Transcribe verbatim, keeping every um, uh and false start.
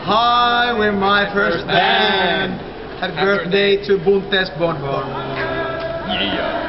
Hi, we're my first band. Happy birthday to Buntes, Bonbon. Yeah.